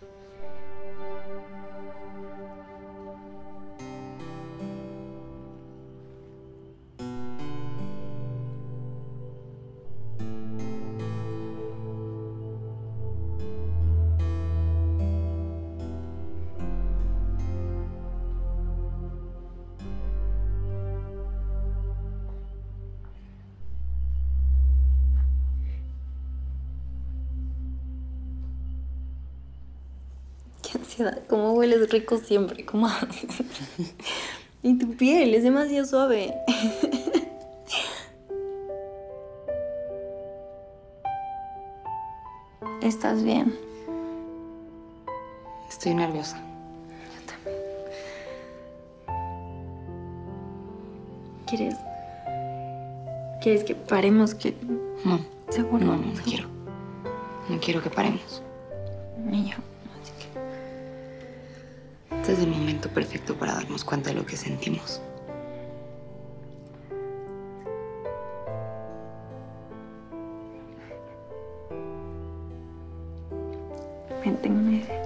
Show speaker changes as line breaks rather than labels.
Qué ansiedad, cómo hueles rico siempre, cómo haces. Y tu piel es demasiado suave. ¿Estás bien?
Estoy nerviosa.
Yo también. ¿Quieres? ¿Quieres que paremos?
No.
¿Seguro?
No quiero. No quiero que paremos.
Ni yo. Así que...
Este es el momento perfecto para darnos cuenta de lo que sentimos.
Ven, tengo una idea.